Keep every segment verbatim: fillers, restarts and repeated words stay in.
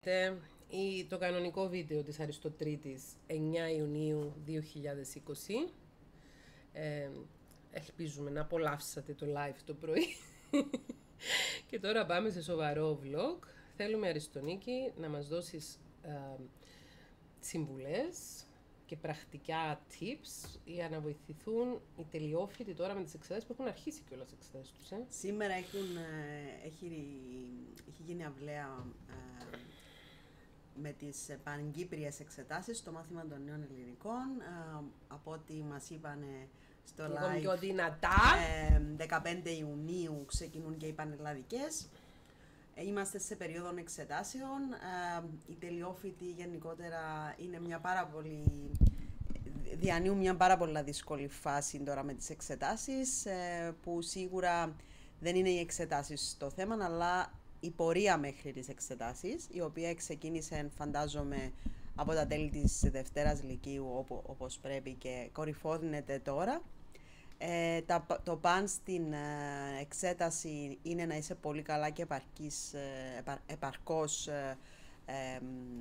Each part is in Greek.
Ή το κανονικό βίντεο της Αριστοτρίτης εννέα Ιουνίου δύο χιλιάδες είκοσι. Ε, ελπίζουμε να απολαύσατε το live το πρωί. Και τώρα πάμε σε σοβαρό vlog. Θέλουμε, Αριστονίκη, να μας δώσεις ε, συμβουλές και πρακτικά tips για να βοηθηθούν οι τελειόφοιτοι τώρα με τις εξετάσεις που έχουν αρχίσει κιόλας τις εξετάσεις τους. Ε. Σήμερα έχουν, ε, έχει, έχει γίνει αυλαία ε, με τις πανκύπριες εξετάσεις στο μάθημα των νέων ελληνικών. Ε, από ό,τι μας είπανε στο live, πιο δυνατά. Ε, δεκαπέντε Ιουνίου ξεκινούν και οι πανελλαδικές. Ε, είμαστε σε περίοδο εξετάσεων. Ε, οι τελειόφοιτοι γενικότερα είναι μια πάρα πολύ... διανύουν μια πάρα πολύ δύσκολη φάση τώρα με τις εξετάσεις, ε, που σίγουρα δεν είναι οι εξετάσεις το θέμα, αλλά η πορεία μέχρι τις εξετάσεις, η οποία ξεκίνησε, φαντάζομαι, από τα τέλη της Δευτέρας Λυκείου, όπου, όπως πρέπει, και κορυφώνεται τώρα. Ε, τα, το παν στην ε, εξέταση είναι να είσαι πολύ καλά και επαρκής, ε, επαρ, επαρκώς ε, ε,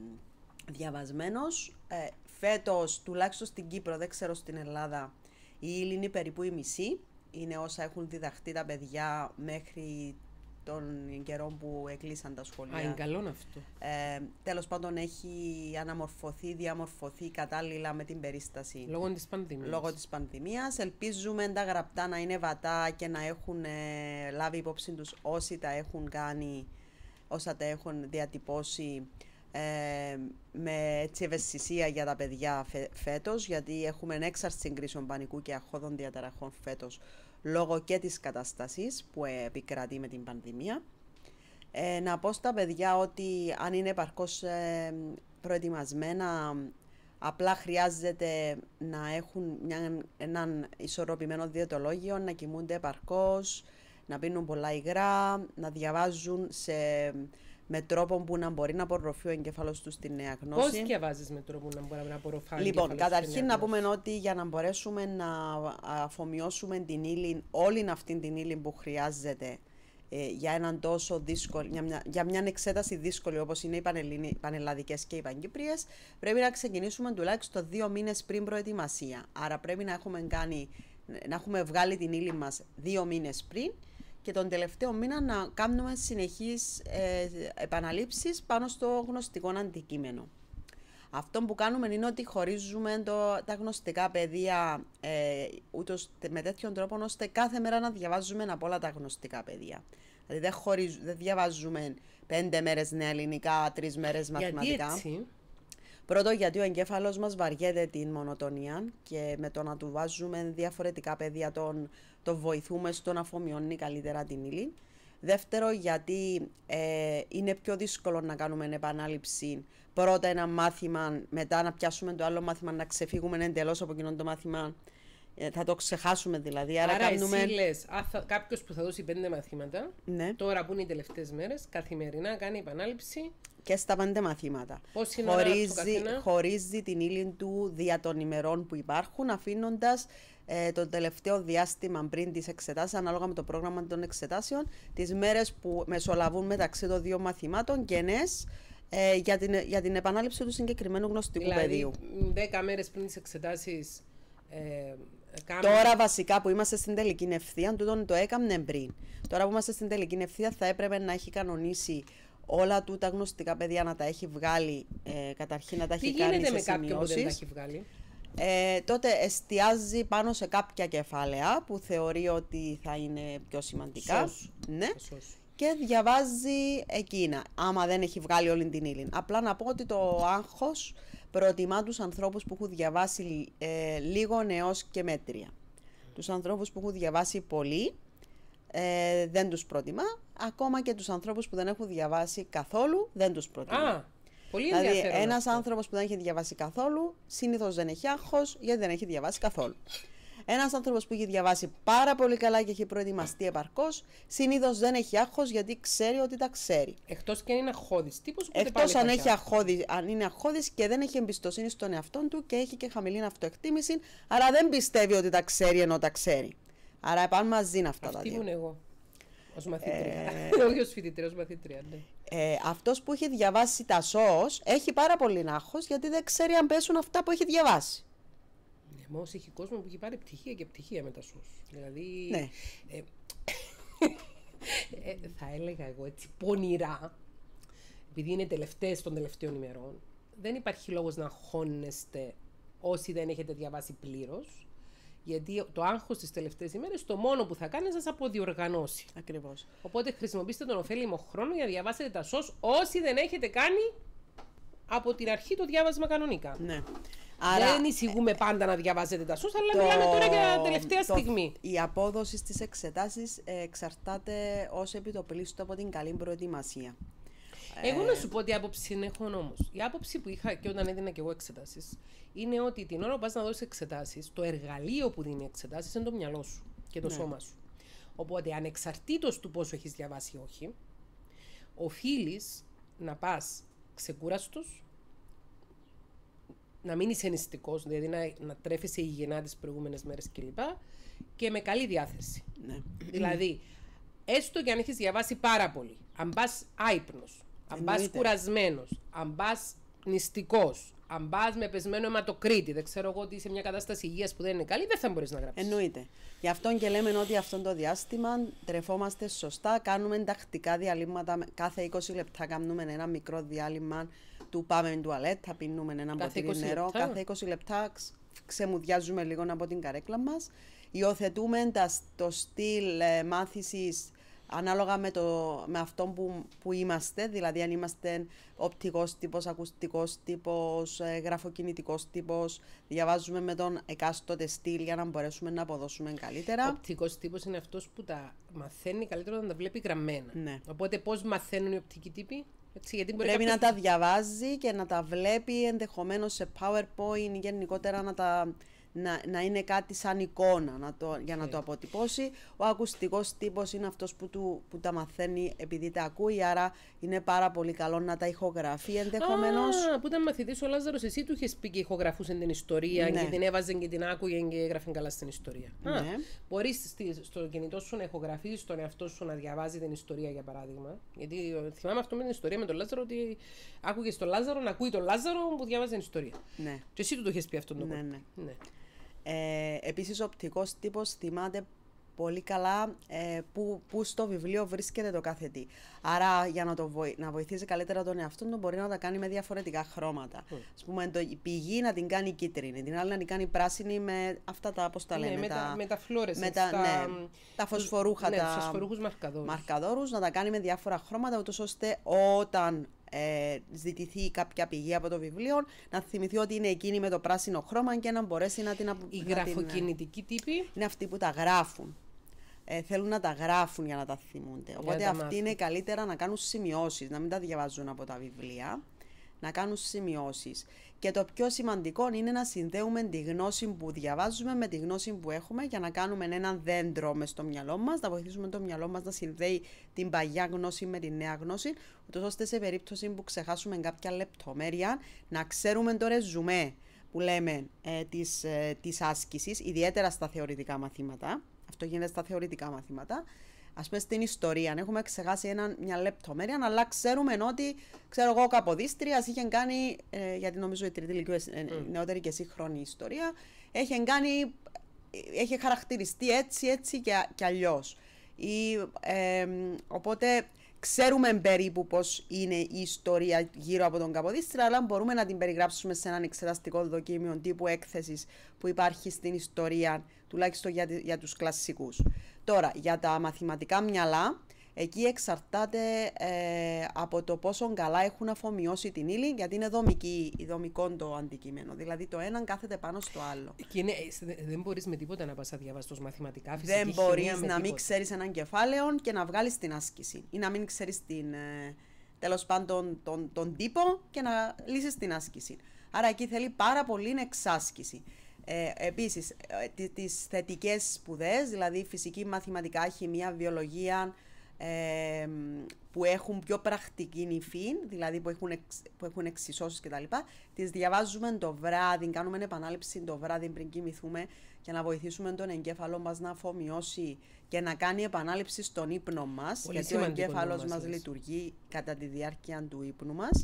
διαβασμένος. Ε, φέτος, τουλάχιστον στην Κύπρο, δεν ξέρω στην Ελλάδα, η ύλη είναι περίπου η μισή. Είναι όσα έχουν διδαχτεί τα παιδιά μέχρι των καιρών που εκλείσαν τα σχολεία. Α, είναι καλό αυτό. Ε, τέλος πάντων, έχει αναμορφωθεί, διαμορφωθεί κατάλληλα με την περίσταση. Λόγω της πανδημίας. Λόγω της πανδημίας. Ελπίζουμε τα γραπτά να είναι βατά και να έχουν ε, λάβει υπόψη τους όσοι τα έχουν κάνει, όσα τα έχουν διατυπώσει, ε, με έτσι ευαισθησία για τα παιδιά φε, φέτος, γιατί έχουμε έξαρση κρίσεων πανικού και αχώδων διαταραχών φέτος, λόγω και της κατάστασης που επικρατεί με την πανδημία. Ε, να πω στα παιδιά ότι αν είναι επαρκώς ε, προετοιμασμένα, απλά χρειάζεται να έχουν μια, έναν ισορροπημένο διαιτολόγιο, να κοιμούνται επαρκώς, να πίνουν πολλά υγρά, να διαβάζουν σε, με τρόπο που να μπορεί να απορροφεί ο εγκέφαλος τους τη νέα γνώση. Πώς διαβάζεις με τρόπο που να μπορεί να απορροφά ο Λοιπόν, εγκέφαλος καταρχήν να πούμε ότι για να μπορέσουμε να αφομοιώσουμε την ύλη, όλη αυτή την ύλη που χρειάζεται ε, για έναν τόσο δύσκολο, για μια, για μια εξέταση δύσκολη όπως είναι οι πανελλαδικές και οι πανκύπριες, πρέπει να ξεκινήσουμε τουλάχιστον δύο μήνες πριν προετοιμασία. Άρα πρέπει να έχουμε, κάνει, να έχουμε βγάλει την ύλη μας δύο μήνες πριν και τον τελευταίο μήνα να κάνουμε συνεχείς ε, επαναλήψεις πάνω στο γνωστικό αντικείμενο. Αυτό που κάνουμε είναι ότι χωρίζουμε το, τα γνωστικά πεδία ε, ούτως, με τέτοιον τρόπο ώστε κάθε μέρα να διαβάζουμε από όλα τα γνωστικά πεδία. Δηλαδή δεν, χωρίζ, δεν διαβάζουμε πέντε μέρες νέα ελληνικά, τρεις μέρες μαθηματικά. Γιατί έτσι? Πρώτο, γιατί ο εγκέφαλος μας βαριέται την μονοτονία και με το να του βάζουμε διαφορετικά πεδία τον, τον βοηθούμε στο να αφομοιώνει καλύτερα την ύλη. Δεύτερο, γιατί ε, είναι πιο δύσκολο να κάνουμε επανάληψη. Πρώτα ένα μάθημα, μετά να πιάσουμε το άλλο μάθημα, να ξεφύγουμε εντελώς από εκείνο το μάθημα. Ε, θα το ξεχάσουμε δηλαδή. Άρα, Άρα κάνουμε... εσύ λες, κάποιος που θα δώσει πέντε μαθήματα, ναι, τώρα που είναι οι τελευταίες μέρες, καθημερινά κάνει επανάληψη. Και στα πέντε μαθήματα. Πόση ώρα χωρίζει, χωρίζει την ύλη του δια των ημερών που υπάρχουν, αφήνοντας ε, το τελευταίο διάστημα πριν τις εξετάσεις, ανάλογα με το πρόγραμμα των εξετάσεων, τις μέρες που μεσολαβούν μεταξύ των δύο μαθημάτων κενές ε, για, την, για την επανάληψη του συγκεκριμένου γνωστικού δηλαδή, πεδίου. δέκα μέρες πριν τις εξετάσεις. Ε, Τώρα βασικά που είμαστε στην τελική ευθεία, τούτον το έκαμνε πριν. Τώρα που είμαστε στην τελική ευθεία θα έπρεπε να έχει κανονίσει όλα του τα γνωστικά παιδιά, να τα έχει βγάλει, ε, καταρχήν να τα έχει κάνει σε σημειώσεις. Τι γίνεται με κάποιον που δεν τα έχει βγάλει? Ε, τότε εστιάζει πάνω σε κάποια κεφάλαια που θεωρεί ότι θα είναι πιο σημαντικά. Σως. Ναι. Σως. Και διαβάζει εκείνα, άμα δεν έχει βγάλει όλη την ύλη. Απλά να πω ότι το άγχος προτιμά τους ανθρώπους που έχουν διαβάσει ε, λίγο έως και μέτρια. Τους ανθρώπους που έχουν διαβάσει πολύ ε, δεν τους προτιμά. Ακόμα και τους ανθρώπους που δεν έχουν διαβάσει καθόλου δεν τους προτιμά. Α, πολύ δηλαδή ενδιαφέρον. Ένας άνθρωπος που δεν έχει διαβάσει καθόλου συνήθως δεν έχει άγχος, γιατί δεν έχει διαβάσει καθόλου. Ένας άνθρωπος που έχει διαβάσει πάρα πολύ καλά και έχει προετοιμαστεί επαρκώς, συνήθως δεν έχει άγχος, γιατί ξέρει ότι τα ξέρει. Εκτός και αν είναι αχώδης τύπος. Εκτός αν, έχει αχώδη, αν είναι αχώδης και δεν έχει εμπιστοσύνη στον εαυτό του και έχει και χαμηλή αυτοεκτίμηση, άρα δεν πιστεύει ότι τα ξέρει ενώ τα ξέρει. Άρα πάνε μαζί αυτά Αυτή τα δύο. ήμουν εγώ. Ως μαθήτρια. Όχι ως φοιτήτρια, ως μαθήτρια, ναι. Ε, αυτός που έχει διαβάσει τα σως έχει πάρα πολύ άγχος γιατί δεν ξέρει αν πέσουν αυτά που έχει διαβάσει. Ναι, μα όσοι έχει κόσμο που έχει πάρει πτυχία και πτυχία με τα σως. Δηλαδή, Ναι. ε, ε, θα έλεγα εγώ έτσι πονηρά, επειδή είναι τελευταίες των τελευταίων ημερών, δεν υπάρχει λόγος να αγχώνεστε όσοι δεν έχετε διαβάσει πλήρως, γιατί το άγχος τις τελευταίες ημέρες το μόνο που θα κάνει είναι να σας αποδιοργανώσει. Ακριβώς. Οπότε χρησιμοποιήστε τον ωφέλιμο χρόνο για να διαβάσετε τα σως όσοι δεν έχετε κάνει από την αρχή το διάβασμα κανονικά. Ναι. Δεν εισηγούμε πάντα να διαβάζετε τα σως, αλλά μιλάμε τώρα για τελευταία το, στιγμή. Η απόδοση στις εξετάσεις εξαρτάται ως επιτοπλίστου από την καλή προετοιμασία. Εγώ να σου πω τι άποψη έχω όμως. Η άποψη που είχα και όταν έδινα και εγώ εξετάσεις είναι ότι την ώρα που πας να δώσεις εξετάσεις, το εργαλείο που δίνει εξετάσεις είναι το μυαλό σου και το Ναι. σώμα σου. Οπότε ανεξαρτήτως του πόσο έχεις διαβάσει ή όχι, οφείλεις να πας ξεκούραστος, να μην είσαι νηστικός, δηλαδή να, να τρέφεσαι υγιεινά τις προηγούμενες μέρες κλπ. Και με καλή διάθεση. Ναι. Δηλαδή, έστω και αν έχεις διαβάσει πάρα πολύ, αν πας άυπνος, αν πας Εννοείται. κουρασμένος, αν πας νηστικός, αν πας με πεσμένο αιματοκρίτη, δεν ξέρω εγώ ότι είσαι σε μια κατάσταση υγείας που δεν είναι καλή, δεν θα μπορείς να γράψεις. Εννοείται. Γι' αυτό και λέμε ότι αυτό το διάστημα τρεφόμαστε σωστά, κάνουμε τακτικά διαλύματα. Κάθε είκοσι λεπτά κάνουμε ένα μικρό διάλειμμα του πάμε τουαλέτα, πίνουμε ένα Κάθε ποτήρι είκοσι νερό. λεπτά. Κάθε είκοσι λεπτά ξ- ξεμουδιάζουμε λίγο από την καρέκλα μας. Υιοθετούμε τα, το στυλ ε, μάθησης ανάλογα με, το, με αυτό που, που είμαστε, δηλαδή αν είμαστε οπτικός τύπος, ακουστικός τύπος, ε, γραφοκινητικός τύπος, διαβάζουμε με τον εκάστοτε στυλ για να μπορέσουμε να αποδώσουμε καλύτερα. Ο οπτικός τύπος είναι αυτός που τα μαθαίνει καλύτερα όταν τα βλέπει γραμμένα. Ναι. Οπότε πώς μαθαίνουν οι οπτικοί τύποι, έτσι, γιατί μπορεί Πρέπει να κάποιος- τα διαβάζει και να τα βλέπει ενδεχομένως σε PowerPoint, γενικότερα να, τα, να, να είναι κάτι σαν εικόνα να το, για να Okay. το αποτυπώσει. Ο ακουστικός τύπος είναι αυτός που, του, που τα μαθαίνει επειδή τα ακούει, άρα είναι πάρα πολύ καλό να τα ηχογραφεί ενδεχομένως. Α, που ήταν μαθητής ο Λάζαρος, εσύ του είχες πει και ηχογραφούσε την ιστορία Ναι. και την έβαζε και την άκουγε και έγραφε καλά στην ιστορία. Α, Ναι. μπορείς στη- στο κινητό σου να ηχογραφείς τον εαυτό σου να διαβάζει την ιστορία, για παράδειγμα. Γιατί ε, θυμάμαι αυτό με την ιστορία με τον Λάζαρο, ότι άκουγε τον Λάζαρο να ακούει τον Λάζαρο που διάβαζε την ιστορία. Ναι. Και εσύ του το είχες πει αυτόν τον Ναι, κόπο. ναι. Ναι. Ε, επίσης ο οπτικός τύπος θυμάται πολύ καλά ε, που, που στο βιβλίο βρίσκεται το κάθε τι. Άρα για να, το βοη, να βοηθήσει καλύτερα τον εαυτό του μπορεί να τα κάνει με διαφορετικά χρώματα. Mm. Ας πούμε το, η πηγή να την κάνει κίτρινη, την άλλη να την κάνει πράσινη με αυτά τα, πώς τα Ναι, λένε, με τα, με τα φλόρες, με τα, τα, ναι, τα φωσφορούχα, ναι, τα τους φωσφορούχους μαρκαδόρους. μαρκαδόρους, να τα κάνει με διάφορα χρώματα, ούτως ώστε όταν ε, ζητηθεί κάποια πηγή από το βιβλίο, να θυμηθεί ότι είναι εκείνη με το πράσινο χρώμα και να μπορέσει να την απο- Οι να την, ε, γραφοκινητικοί τύποι. είναι αυτοί που τα γράφουν. Ε, θέλουν να τα γράφουν για να τα θυμούνται. Οπότε τα αυτοί μάθουν. είναι καλύτερα να κάνουν σημειώσεις, να μην τα διαβάζουν από τα βιβλία, να κάνουν σημειώσεις. Και το πιο σημαντικό είναι να συνδέουμε τη γνώση που διαβάζουμε με τη γνώση που έχουμε για να κάνουμε ένα δέντρο μες στο μυαλό μας, να βοηθήσουμε το μυαλό μας να συνδέει την παλιά γνώση με τη νέα γνώση, ούτως ώστε σε περίπτωση που ξεχάσουμε κάποια λεπτομέρεια να ξέρουμε το ρεζουμέ που λέμε ε, της, ε, της άσκησης, ιδιαίτερα στα θεωρητικά μαθήματα. Αυτό γίνεται στα θεωρητικά μαθήματα. Ας πούμε στην ιστορία, αν έχουμε ξεχάσει ένα, μια λεπτομέρεια, αλλά ξέρουμε ότι, ξέρω εγώ, ο Καποδίστριας είχε κάνει, ε, γιατί νομίζω η τρίτη ηλικία, ε, Mm. νεότερη και σύγχρονη ιστορία, έχει κάνει, έχει χαρακτηριστεί έτσι, έτσι και, και αλλιώς. Ή, ε, οπότε ξέρουμε περίπου πώς είναι η ιστορία γύρω από τον Καποδίστρια, αλλά μπορούμε να την περιγράψουμε σε έναν εξεταστικό δοκίμιο τύπου έκθεσης που υπάρχει στην ιστορία, τουλάχιστον για, για τους κλασσικούς. Τώρα, για τα μαθηματικά μυαλά, εκεί εξαρτάται ε, από το πόσο καλά έχουν αφομοιώσει την ύλη, γιατί είναι δομική, δομικό το αντικείμενο. Δηλαδή το έναν κάθεται πάνω στο άλλο. Και είναι, ε, δεν μπορείς με τίποτα να πας αδιαβαστός μαθηματικά, φυσική, Δεν μπορείς χημεία, με να μην τίποτα. ξέρεις έναν κεφάλαιο και να βγάλεις την άσκηση. Ή να μην ξέρεις την, ε, τέλος πάντων τον, τον τύπο και να λύσεις την άσκηση. Άρα εκεί θέλει πάρα πολύ εξάσκηση. Ε, επίσης, ε, τις θετικές σπουδές, δηλαδή φυσική, μαθηματικά, χημεία, βιολογία, ε, που έχουν πιο πρακτική υφή, δηλαδή που έχουν, εξ, που έχουν εξισώσεις κτλ. Τις διαβάζουμε το βράδυ, κάνουμε επανάληψη το βράδυ πριν κοιμηθούμε για να βοηθήσουμε τον εγκέφαλο μας να αφομοιώσει και να κάνει επανάληψη στον ύπνο μας, Πολύ γιατί ο εγκέφαλος μας λειτουργεί κατά τη διάρκεια του ύπνου μας.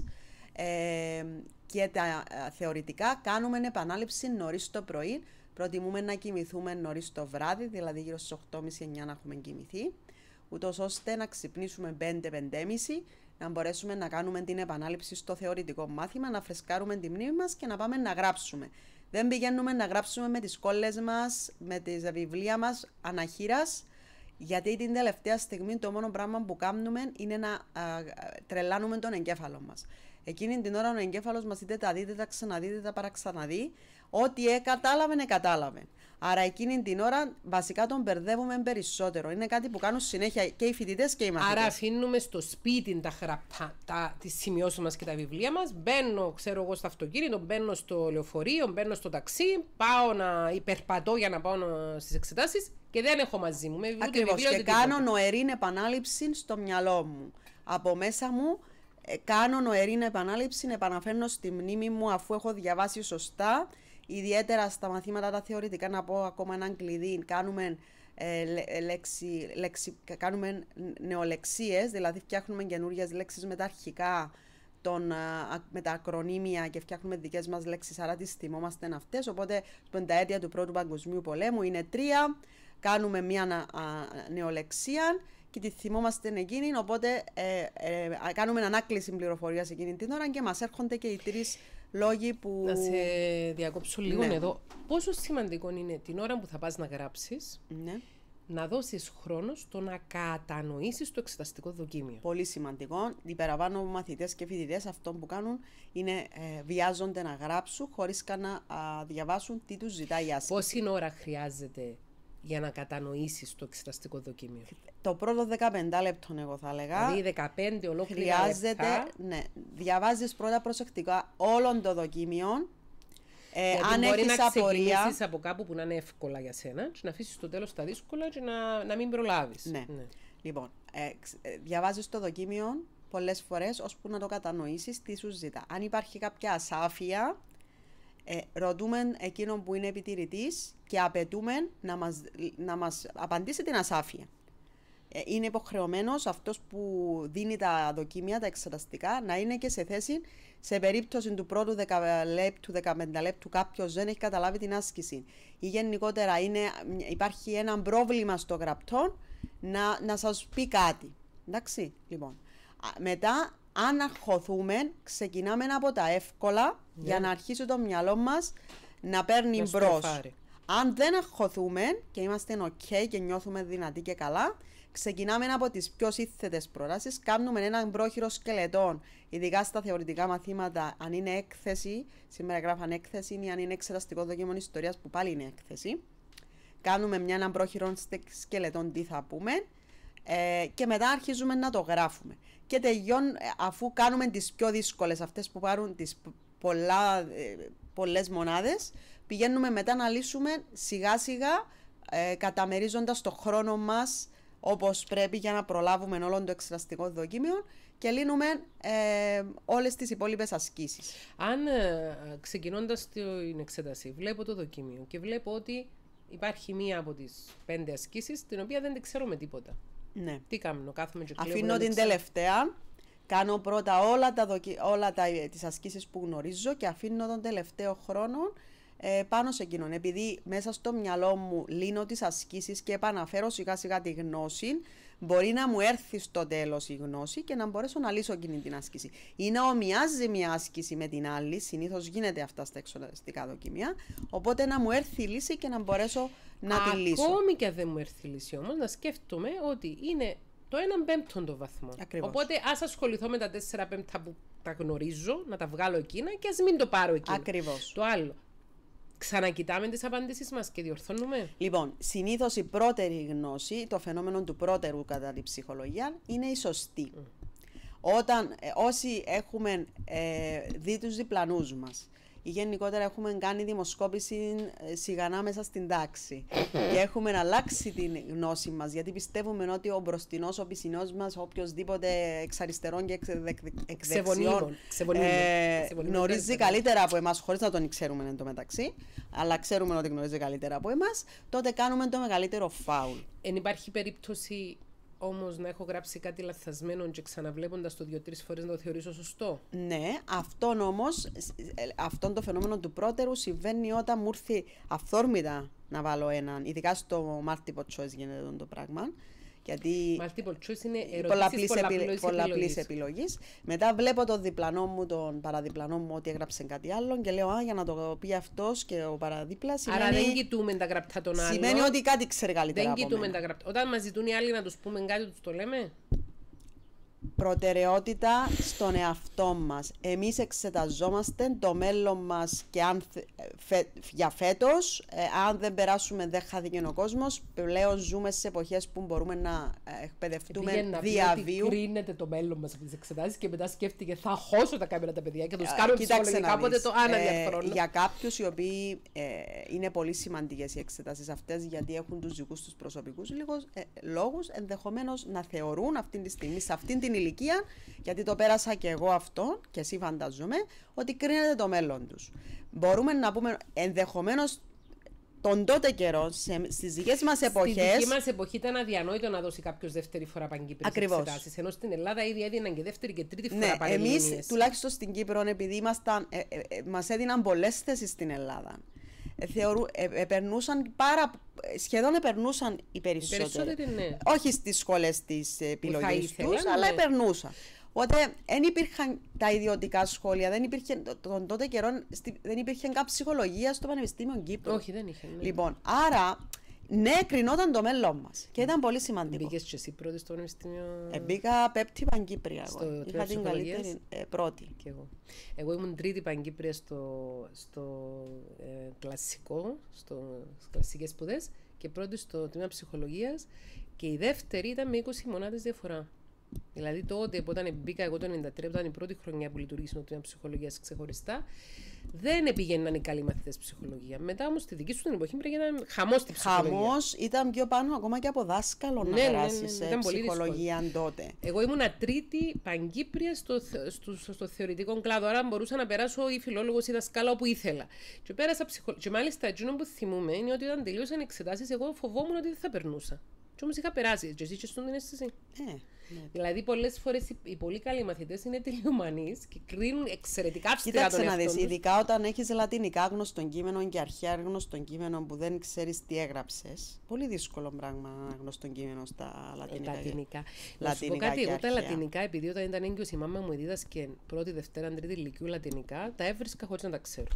Ε, και τα θεωρητικά κάνουμε επανάληψη νωρίς το πρωί. Προτιμούμε να κοιμηθούμε νωρίς το βράδυ, δηλαδή γύρω στις οκτώ και μισή εννιά να έχουμε κοιμηθεί, ούτως ώστε να ξυπνήσουμε πέντε με πέντε και μισή, να μπορέσουμε να κάνουμε την επανάληψη στο θεωρητικό μάθημα, να φρεσκάρουμε τη μνήμη μας και να πάμε να γράψουμε. Δεν πηγαίνουμε να γράψουμε με τις κόλλες μας, με τις βιβλία μας αναχείρας, γιατί την τελευταία στιγμή το μόνο πράγμα που κάνουμε είναι να α, τρελάνουμε τον εγκέφαλο μας. Εκείνη την ώρα ο εγκέφαλος μας είτε τα δει, είτε τα ξαναδεί, είτε τα παραξαναδεί. Ό,τι ε, κατάλαβε, ε, κατάλαβε. Άρα εκείνη την ώρα βασικά τον μπερδεύουμε περισσότερο. Είναι κάτι που κάνουν συνέχεια και οι φοιτητές και οι μαθητές. Άρα αφήνουμε στο σπίτι τα γραπτά, τα, τις σημειώσεις μας και τα βιβλία μας. Μπαίνω, ξέρω εγώ, στο αυτοκίνητο, μπαίνω στο λεωφορείο, μπαίνω στο ταξί, πάω να υπερπατώ για να πάω στις εξετάσεις και δεν έχω μαζί μου. Με Ακριβώς. Και κάνω νοερήν επανάληψη στο μυαλό μου. Από μέσα μου ε, κάνω νοερήν επανάληψη, επαναφέρνω στη μνήμη μου αφού έχω διαβάσει σωστά. Ιδιαίτερα στα μαθήματα τα θεωρητικά, να πω ακόμα έναν κλειδί, κάνουμε, ε, λέξη, λέξη, κάνουμε νεολεξίες, δηλαδή φτιάχνουμε καινούριες λέξεις με τα αρχικά, τον, α, με τα ακρονίμια και φτιάχνουμε δικές μας λέξεις, άρα τις θυμόμαστε αυτές. Οπότε, στην πενταετία του Πρώτου Παγκοσμίου Πολέμου είναι τρία, κάνουμε μια α, νεολεξία και τη θυμόμαστε εκείνη, οπότε ε, ε, κάνουμε ανάκληση πληροφορίας εκείνη την ώρα και μας έρχονται και οι τρεις λόγοι που... Να σε διακόψω λίγο ναι. εδώ. Πόσο σημαντικό είναι την ώρα που θα πας να γράψεις, ναι. να δώσεις χρόνο στο να κατανοήσεις το εξεταστικό δοκίμιο. Πολύ σημαντικό. Οι παραπάνω μαθητές και φοιτητές αυτό που κάνουν είναι ε, βιάζονται να γράψουν χωρίς καν να α, διαβάσουν τι τους ζητάει η άσκηση. Πόση ώρα χρειάζεται για να κατανοήσεις το εξεταστικό δοκίμιο? Το πρώτο δεκαπέντε λεπτών, εγώ θα έλεγα. Δηλαδή δεκαπέντε ολόκληρα χρειάζεται, λεπτά. Ναι, διαβάζεις πρώτα προσεκτικά όλων το δοκίμιο. Ε, Γιατί αν μπορεί έχεις να απορία. ξεκινήσεις από κάπου που να είναι εύκολα για σένα και να αφήσεις στο τέλος τα δύσκολα και να, να μην προλάβεις. Ναι. ναι. Λοιπόν, ε, ε, διαβάζεις το δοκίμιο πολλές φορές ώσπου να το κατανοήσεις τι σου ζητά. Αν υπάρχει κάποια ασάφεια, ε, ρωτούμε εκείνον που είναι επιτηρητής και απαιτούμε να μας, να μας απαντήσει την ασάφεια. Ε, είναι υποχρεωμένος αυτός που δίνει τα δοκίμια, τα εξεταστικά, να είναι και σε θέση, σε περίπτωση του πρώτου δέκα λεπτού, δεκαπέντε λεπτού, κάποιος δεν έχει καταλάβει την άσκηση ή γενικότερα είναι, υπάρχει ένα πρόβλημα στο γραπτό, να, να σας πει κάτι. Εντάξει, λοιπόν. Μετά, αν αγχωθούμε, ξεκινάμε από τα εύκολα yeah. για να αρχίσει το μυαλό μας να παίρνει μπρος. Αν δεν αγχωθούμε και είμαστε ok και νιώθουμε δυνατοί και καλά, ξεκινάμε από τις πιο σύνθετες προτάσεις, κάνουμε έναν πρόχειρο σκελετών, ειδικά στα θεωρητικά μαθήματα, αν είναι έκθεση, σήμερα γράφαν έκθεση, ή αν είναι εξεταστικό δοκίμιο ιστορίας που πάλι είναι έκθεση. Κάνουμε μια έναν πρόχειρο σκελετών, τι θα πούμε, ε, και μετά αρχίζουμε να το γράφουμε. Και τελειών, αφού κάνουμε τις πιο δύσκολες, αυτές που πάρουν τις πολλά, ε, πολλές μονάδες, πηγαίνουμε μετά να λύσουμε σιγά σιγά, ε, καταμερίζοντας το χρόνο μας όπως πρέπει για να προλάβουμε όλο το εξεταστικό δοκίμιο και λύνουμε ε, όλες τις υπόλοιπες ασκήσεις. Αν ε, ξεκινώντας την εξέταση βλέπω το δοκίμιο και βλέπω ότι υπάρχει μία από τις πέντε ασκήσεις την οποία δεν την ξέρω με τίποτα. Ναι. Τι κάνω, κάθομαι και κλέβω. Αφήνω την τελευταία, κάνω πρώτα όλα, τα δοκι... όλα τα... τις ασκήσεις που γνωρίζω και αφήνω τον τελευταίο χρόνο ε, πάνω σε εκείνον. Επειδή μέσα στο μυαλό μου λύνω τις ασκήσεις και επαναφέρω σιγά σιγά τη γνώση, μπορεί να μου έρθει στο τέλος η γνώση και να μπορέσω να λύσω εκείνη την άσκηση. Ή να ομοιάζει μια άσκηση με την άλλη, συνήθως γίνεται αυτά στα εξεταστικά δοκιμία, οπότε να μου έρθει η λύση και να μπορέσω να τη λύσω. Ακόμη και αν δεν μου έρθει η λύση όμως, να σκέφτομαι ότι είναι το έναν πέμπτον το βαθμό. Ακριβώς. Οπότε ας ασχοληθώ με τα τέσσερα πέμπτα που τα γνωρίζω, να τα βγάλω εκείνα και ας μην το πάρω εκείνα. Ακριβώς. Το άλλο. Ξανακοιτάμε τις απαντήσεις μας και διορθώνουμε. Λοιπόν, συνήθως η πρώτερη γνώση, το φαινόμενο του πρώτερου κατά τη ψυχολογία, είναι η σωστή. Mm. Όταν ε, όσοι έχουμε ε, δει τους διπλανούς μας ή γενικότερα έχουμε κάνει δημοσκόπηση σιγανά μέσα στην τάξη και έχουμε αλλάξει την γνώση μας, γιατί πιστεύουμε ότι ο μπροστινός, ο πισινός μας, οποιοσδήποτε εξ αριστερών και εξ, εξ δεξιών ε, γνωρίζει καλύτερα από εμάς, χωρίς να τον ξέρουμε εν τω μεταξύ, αλλά ξέρουμε ότι γνωρίζει καλύτερα από εμάς, τότε κάνουμε το μεγαλύτερο φάουλ. Εν υπάρχει περίπτωση όμως να έχω γράψει κάτι λαθασμένο και ξαναβλέποντας το δύο-τρεις φορές να το θεωρήσω σωστό? Ναι, αυτόν όμως, αυτόν το φαινόμενο του πρώτερου συμβαίνει όταν μου ήρθε αυθόρμητα να βάλω έναν, ειδικά στο multiple choice γίνεται το πράγμα. Γιατί multiple choice είναι ερωτήσεις πολλαπλής, πολλαπλής επιλογής. Μετά βλέπω τον διπλανό μου, τον παραδιπλανό μου ότι έγραψε κάτι άλλο και λέω, α, για να το πει αυτός και ο παραδίπλα. Σημαίνει... Άρα δεν κοιτούμε τα γραπτά των άλλων. Σημαίνει ότι κάτι ξέρει καλύτερα. Δεν κοιτούμε τα γραπτά. Όταν μας ζητούν οι άλλοι να τους πούμε κάτι, τους το λέμε. Προτεραιότητα στον εαυτό μας. Εμείς εξεταζόμαστε το μέλλον μας και αν φε, για φέτος, ε, αν δεν περάσουμε δεν χάθηκε ο κόσμος, πλέον ζούμε σε εποχές που μπορούμε να εκπαιδευτούμε διαβίου. Κρίνεται το μέλλον μας από τις εξετάσεις και μετά σκέφτηκε θα χώσω τα κάμερα τα παιδιά και τους κάνω ψυχολογικά, οπότε το αναδιαρθρώνω. Ε, για κάποιους οι οποίοι ε, είναι πολύ σημαντικές οι εξετάσεις αυτές, γιατί έχουν τους δικούς τους προσωπικούς λίγους, ε, λόγους, ενδεχομένως να θεωρούν αυτή τη στιγμή, σε αυτήν την ηλικία, γιατί το πέρασα και εγώ αυτό και εσύ φανταζομαι, ότι κρίνεται το μέλλον τους. Μπορούμε να πούμε ενδεχομένως τον τότε καιρό, σε, στις δικές μας εποχές. Στη δική μας εποχή ήταν αδιανόητο να δώσει κάποιος δεύτερη φορά παγκύπριες εξετάσεις. Ενώ στην Ελλάδα ήδη έδιναν και δεύτερη και τρίτη φορά ναι, πανελλήνιες. Εμείς τουλάχιστον στην Κύπρο, επειδή ήμασταν, ε, ε, ε, μας έδιναν πολλές θέσεις στην Ελλάδα. Ε, θεωρού, ε, επερνούσαν πάρα, σχεδόν επερνούσαν οι περισσότεροι. Οι περισσότεροι ναι. Όχι στις σχολές της επιλογής τους, ναι. αλλά επερνούσαν. Οπότε δεν υπήρχαν τα ιδιωτικά σχόλια, δεν υπήρχε, τον τότε καιρό δεν υπήρχε καν ψυχολογία στο Πανεπιστήμιο Κύπρου. Όχι, δεν είχε. Ναι. Λοιπόν, άρα, ναι, κρινόταν το μέλλον μας και ήταν πολύ σημαντικό. Μπήκες και εσύ πρώτη στο Πανεπιστήμιο? Ε, μπήκα πέπτη Παγκύπρια. Στο εγώ. Είχα την καλύτερη ε, πρώτη. Και εγώ. εγώ ήμουν τρίτη Παγκύπρια στο, στο ε, κλασικό, στο, στις κλασικές σπουδές και πρώτη στο τμήμα ψυχολογίας και η δεύτερη ήταν με είκοσι μονάδες διαφορά. Δηλαδή τότε, όταν μπήκα εγώ το ενενήντα τρία, που ήταν η πρώτη χρονιά που λειτουργήσε το τμήμα ψυχολογίας ξεχωριστά, δεν πήγαιναν οι καλοί μαθητές ψυχολογία. Μετά όμως στη δική σου την εποχή πρέπει να ήταν χαμός στη ψυχολογία. Χαμός, ήταν πιο πάνω ακόμα και από δάσκαλο ναι, να περάσεις ναι, ναι, ναι, σε ψυχολογία τότε. Εγώ ήμουν τρίτη Παγκύπρια στο, στο, στο, στο θεωρητικό κλάδο, άρα μπορούσα να περάσω ή φιλόλογος ή δασκάλα όπου ήθελα. Και πέρασα ψυχολογία. Και μάλιστα εκείνο που θυμούμαι είναι ότι όταν τελείωσαν οι εξετάσεις, εγώ φοβόμουν ότι δεν θα περνούσα. Και όμως είχα περάσει. Και εσύ είχες την αίσθηση. Ε. Ναι. Δηλαδή, πολλές φορές οι, οι πολύ καλοί μαθητές είναι τελειομανείς και κρίνουν εξαιρετικά αυστηρά τον εαυτό τους. Κοίταξε να δεις, ειδικά όταν έχεις λατινικά γνωστών κείμενων και αρχαία γνωστών κείμενων που δεν ξέρεις τι έγραψες. Πολύ δύσκολο πράγμα γνωστών κείμενων στα λατινικά. Λατινικά. Να σου πω κάτι, εγώ τα λατινικά, επειδή όταν ήταν έγκυος η μάμα μου δίδασκε πρώτη, δευτέρα, τρίτη ηλικίου λατινικά, τα έβρισκα χωρίς να τα ξέρω.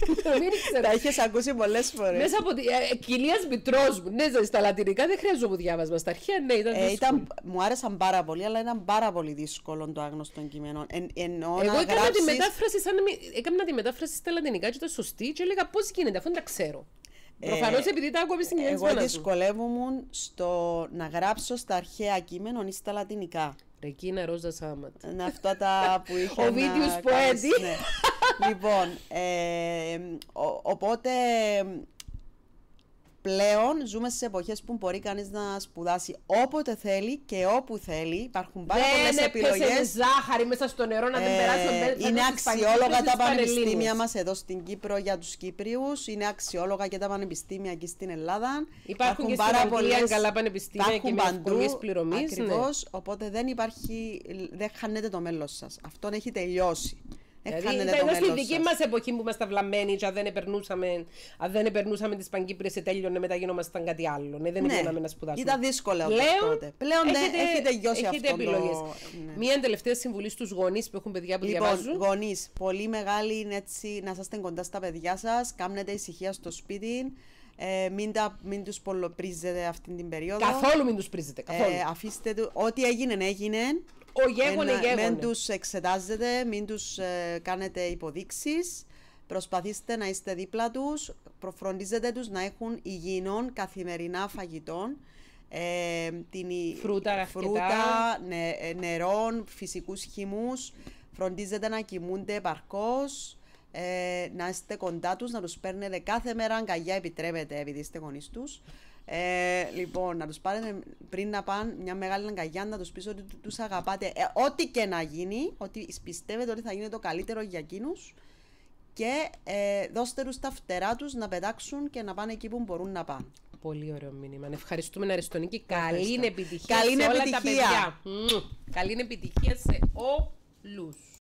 Τα είχες ακούσει πολλές φορές. Μέσα από την κοιλίας μητρός μου. Ναι, στα λατινικά δεν χρειάζομαι διάβασμα. Στα αρχαία, ναι, ήταν δύσκολο. Ε, ήταν, μου άρεσαν πάρα πολύ, αλλά ήταν πάρα πολύ δύσκολο το άγνωστο κείμενο. Εν, ενώ εγώ να έκανα, γράψεις... τη μετάφραση σαν, έκανα τη μετάφραση στα λατινικά και ήταν σωστή και έλεγα πώς γίνεται, αφού δεν τα ξέρω. Ε, Προφανώς επειδή τα ακούω στην κοινωνία. Εγώ δυσκολεύομαι στο να γράψω στα αρχαία κείμενα ή στα λατινικά. Ρεκίνα Ρόζα Σάματ. Είναι αυτά τα που είχε. Ο Βίτιος Ποέτη. Ναι. Λοιπόν, ε, ο, οπότε πλέον ζούμε στις εποχές που μπορεί κανείς να σπουδάσει όποτε θέλει και όπου θέλει. Υπάρχουν πάρα πολλές επιλογές. Δεν ζάχαρη μέσα στο νερό να την ε, περάσουν. Είναι αξιόλογα τα πανεπιστήμια μας εδώ στην Κύπρο για τους Κύπριους. Είναι αξιόλογα και τα πανεπιστήμια εκεί στην Ελλάδα. Υπάρχουν, υπάρχουν και πάρα πολλές καλά πανεπιστήμια και με ευκολίες πληρωμής. Ακριβώς, ναι. Οπότε δεν υπάρχει, δεν χάνετε το μέλλον σας. Αυτό έχει τελειώσει. Δηλαδή ήταν στη δική μας εποχή που ήμασταν βλαμμένοι και αν δεν επερνούσαμε, αν δεν επερνούσαμε τις Παγκύπριες σε τέλειωνε, μετά γινόμασταν κάτι άλλο. Ναι, δεν ναι, πήγαμε να σπουδάσουμε. Ήταν δύσκολο τότε. Πλέον έχετε, έχει τελειώσει έχετε αυτό επιλογές. Το... Ναι. Μία τελευταία συμβουλή στους γονείς που έχουν παιδιά που λοιπόν, διαβάζουν. Γονείς, πολύ μεγάλη είναι έτσι να είστε κοντά στα παιδιά σας, κάνετε ησυχία στο σπίτι. Ε, μην, τα, μην τους πολλοπρίζετε αυτή την περίοδο. Καθόλου μην τους πρίζετε. Καθόλου. Ε, αφήστε του, ό,τι έγινε, έγινε. Ο γέγονε, γέγονε. Μην τους εξετάζετε, μην τους ε, κάνετε υποδείξεις. Προσπαθήστε να είστε δίπλα τους. Προφροντίζετε τους να έχουν υγιεινών καθημερινά φαγητών. Ε, την, φρούτα, φρούτα νε, νερών, φυσικούς χυμούς. Φροντίζετε να κοιμούνται επαρκώς. Ε, να είστε κοντά τους, να τους παίρνετε κάθε μέρα αγκαλιά, επιτρέπετε επειδή είστε γονείς τους. Ε, λοιπόν, να τους πάρετε πριν να πάνε μια μεγάλη αγκαλιά, να τους πείτε ότι τους αγαπάτε. Ε, ό,τι και να γίνει, ότι πιστεύετε ότι θα γίνει το καλύτερο για εκείνους. Και ε, δώστε τους τα φτερά τους να πετάξουν και να πάνε εκεί που μπορούν να πάνε. Πολύ ωραίο μήνυμα. Ευχαριστούμε, Αριστονίκη. Καλή επιτυχία Καλή σε όλα επιτυχία. τα παιδιά. Καλή επιτυχία σε όλους.